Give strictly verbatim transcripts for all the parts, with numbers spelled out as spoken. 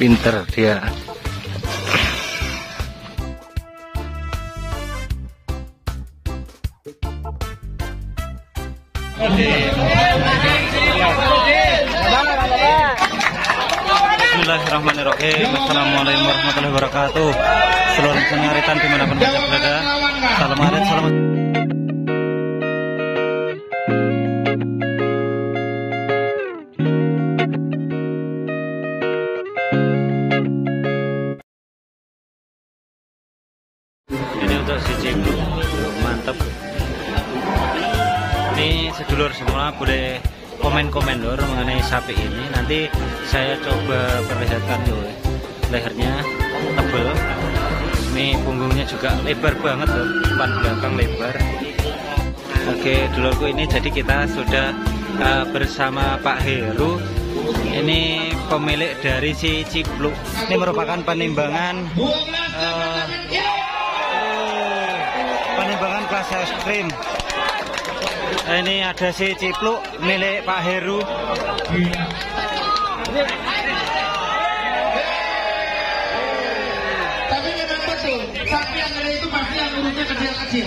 Pinter dia. Bismillahirrahmanirrahim. Assalamualaikum warahmatullahi wabarakatuh. Seluruh pengaritan dimanapun Anda berada, salam arit, salam. Ini untuk si Cipluk, mantap. Ini sedulur semua boleh komen-komen lor mengenai sapi ini. Nanti saya coba perlihatkan loh, lehernya tebal, ini punggungnya juga lebar banget loh, depan belakang lebar. Oke dulurku, ini jadi kita sudah uh, bersama Pak Heru. Ini pemilik dari si Cipluk. Ini merupakan penimbangan uh, penimbangan kelas ekstrim. Ini ada si Cipluk milik Pak Heru. Tapi memang betul, sapi yang ada itu pasti yang urutnya kecil-kecil.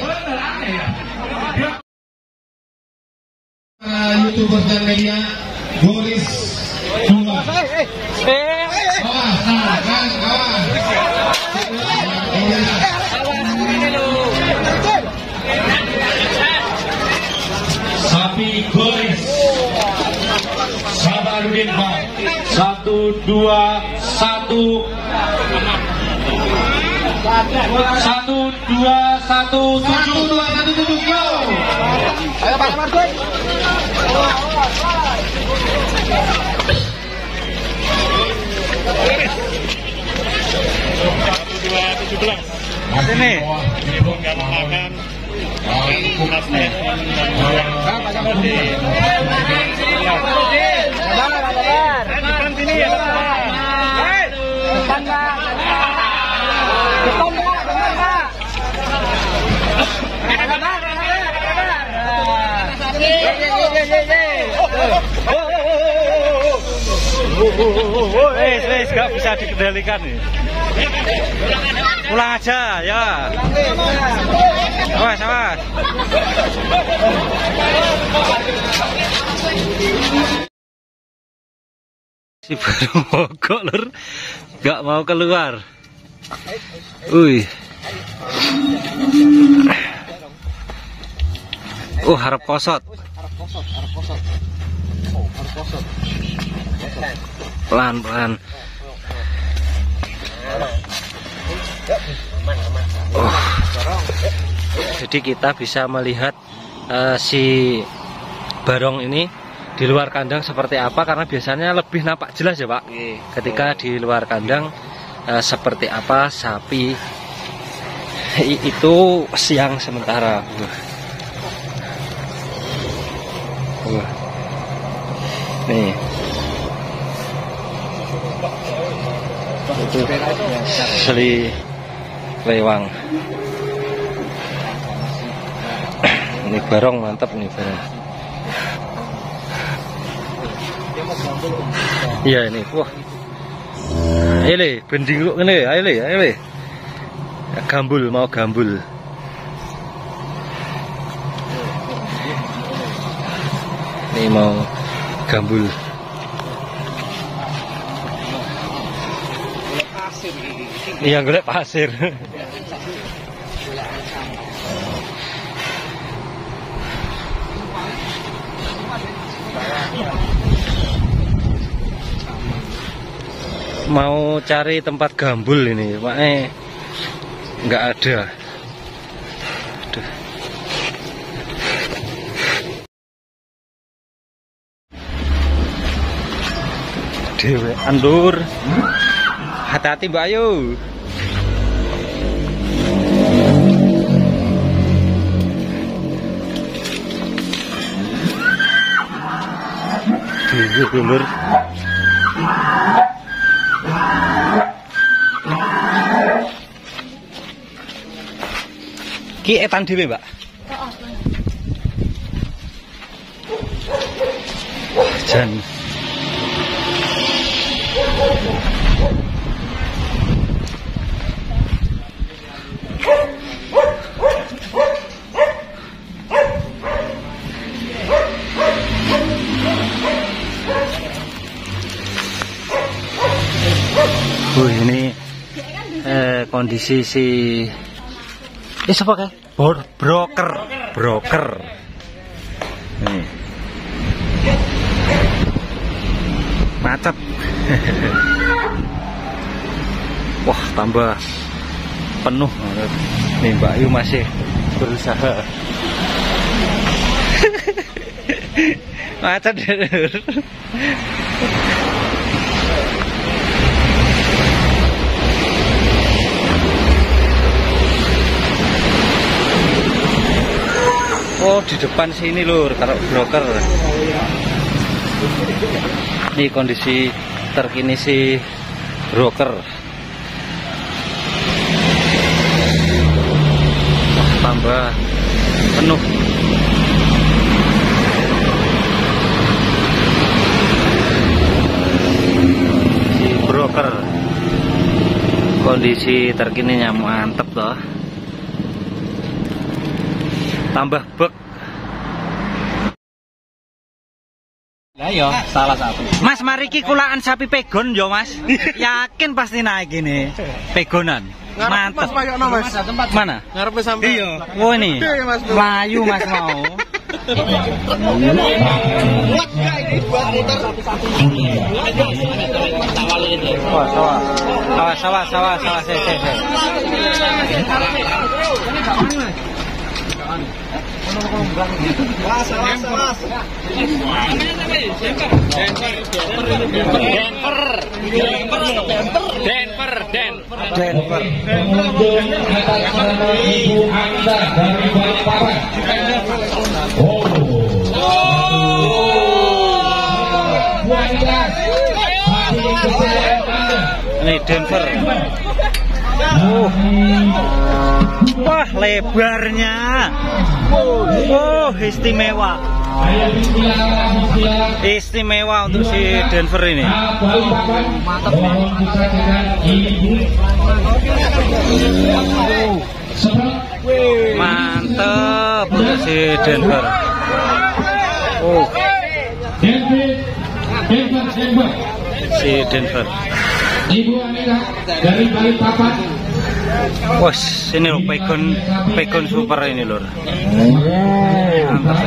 Uh, YouTuber dan media, Boris. Awas, awas, awas. Sapi Boris. Sabarudin Pak. Satu, dua, satu. Satu, dua, satu, tujuh. Satu, dua, satu, tujuh, go. Ayo Pak Margun. Satu, dua, tujuh belas. Sini. Nggak makan. Kunasnya. Depan sini ya. Depan Pak. Depan Pak, depan Pak. Wes wes gak bisa dikendalikan nih. Pulang aja ya. Awas awas. Si baru mogok lur, gak mau keluar. Wih. Oh harap kosot. Pelan pelan. Oh. Jadi kita bisa melihat uh, si barong ini di luar kandang seperti apa, karena biasanya lebih nampak jelas ya Pak ketika di luar kandang uh, seperti apa sapi itu siang sementara. Uh. Uh. Nih itu seli lewang. Ini barong mantap nih barong. Iya ini, wah. Ayo le, bending lu ngene, ayo le, ayo le. Gambul, mau gambul. Ini mau gambul. Iya golek pasir. Mau cari tempat gambul ini, Pak, eh nggak ada. Aduh. Dewe andur. Hati-hati Mbak Ayu. Dewe dulur. Ki etan dhewe, Mbak. Jan. kondisi si eh siapa kayak broker broker nih macet. Wah, tambah penuh nih. Mbak Ayu masih berusaha. Macet. Oh, di depan sini lur, kalau broker. Ini kondisi terkini si broker. Wah, tambah penuh. Si broker. Kondisi terkininya mantep toh. Tambah bek. Lah ya, salah satu. Mas, mari ki kulaan sapi pegon yo, Mas. Yakin pasti naik ini. Pegonan. Mantap. Mas, tempat mana? ngarepe sampai. Iya. Oh ini. Melayu Mas mau. Wah, sawah. Sawah, sawah, sawah, sawah, se, se, se. Mas, mas, mas. Denver, Denver, Denver. Ibu Anda dari Balikpapan. Oh. Ini Denver. Oh. Wah, lebarnya. Oh, istimewa. Istimewa untuk si Denver ini. Mantap untuk si Denver. Oh. Si Denver. Ibu Anila dari Balikpapan. Wah, sini loh pegon pegon super ini lor. Mantap.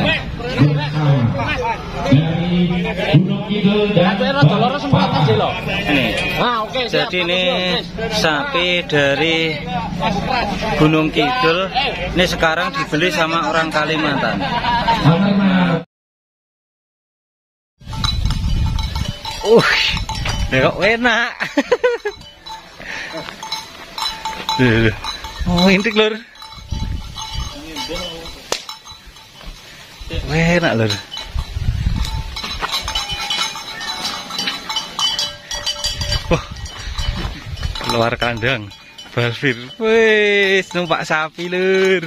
Dari Gunung Kidul dan Ini. Jadi ini sapi dari Gunung Kidul. Ini sekarang dibeli sama orang Kalimantan. Uh, kok enak. Oh, intik lur. Enak lur. Wah, keluar kandang. Balfir, wes numpak sapi lur.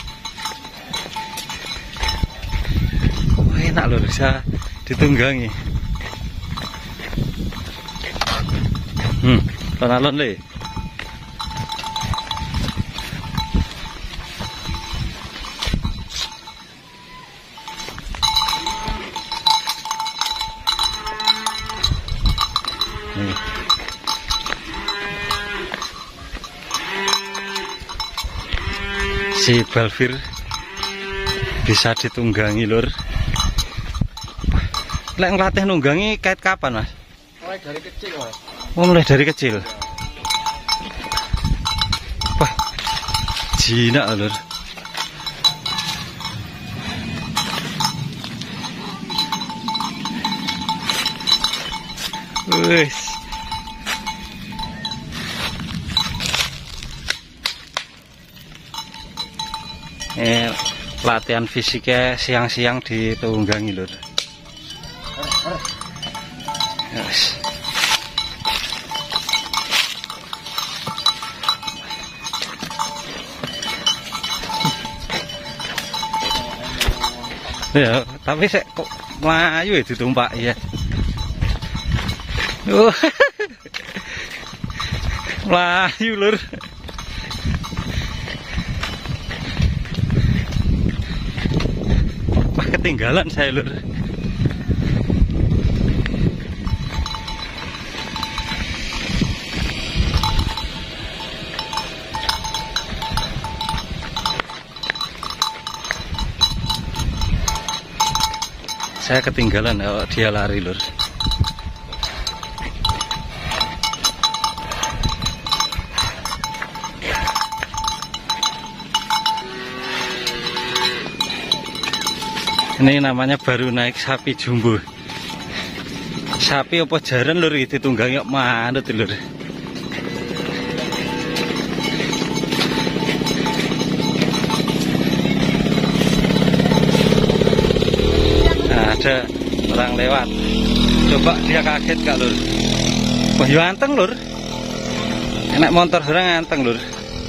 Oh, enak lur, bisa ditunggangi. Hmm, alon-alon le. Nih. Si Balfir bisa ditunggangi lur. Lek ngelatih nunggangi kait kapan Mas? mulai dari kecil, Mas. Oh, mulai dari kecil. Wah, jinak lur. Wes. Eh, latihan fisiknya siang-siang ditunggangi lur. Yes. Ya, tapi saya kok melayu ya ditumpak ya. Oh. Melayu lur. Wah, ketinggalan saya lur. Saya ketinggalan, oh, dia lari lur. Ini namanya baru naik sapi jumbo. Sapi apa jaran lur, itu tunggang yuk manut lur. Ada orang lewat, coba dia kaget kak lur. Wah ya anteng lur, enak motor orang anteng lur.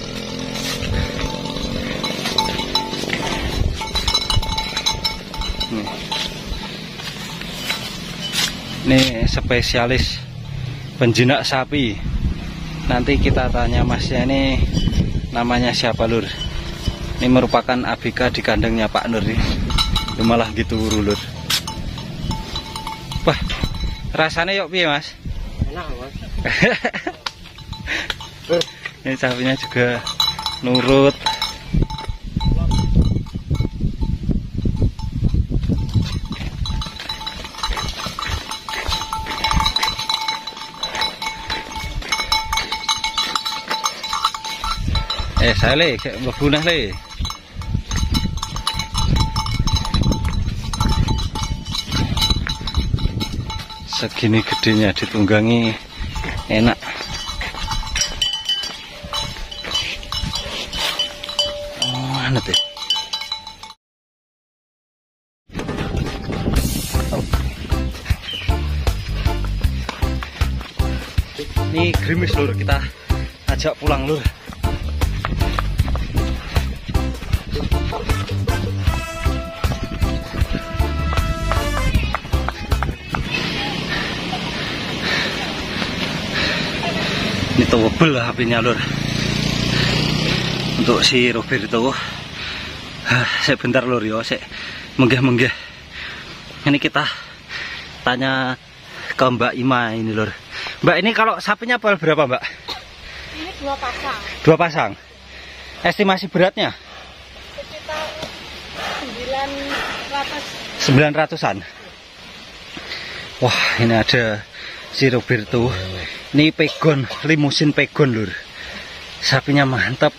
Nih. Ini spesialis penjinak sapi. Nanti kita tanya masnya ini namanya siapa lur. Ini merupakan A B K di kandangnya Pak Nur nih. Malah gitu lur. Wah, rasanya yuk piye mas? Enak mas. Ini sapinya juga nurut. Eh saya le, kayak ngebunah le. Segini gedenya ditunggangi enak. Oh, mana tuh? Ini gerimis lur, kita ajak pulang lur. Ini tebel lah apinya lur. Untuk si Roberto. Hah, saya bentar lur yo, saya menggeh-menggeh. Ini kita tanya ke Mbak Ima ini lur. Mbak, ini kalau sapinya apa berapa Mbak? Ini dua pasang. Dua pasang. Estimasi beratnya? Sekitar sembilan ratus. sembilan ratusan. Wah, ini ada si Roberto. Ini pegon, limusin pegon lur. Sapinya mantap.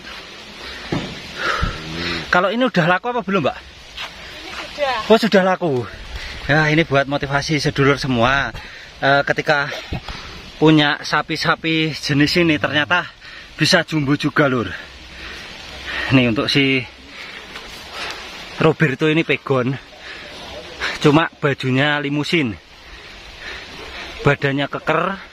Kalau ini udah laku apa belum Mbak? Ini sudah. Oh sudah laku. Ya ini buat motivasi sedulur semua. E, ketika punya sapi-sapi jenis ini ternyata bisa jumbo juga lur. Nih untuk si Roberto ini pegon. Cuma bajunya limusin. Badannya keker.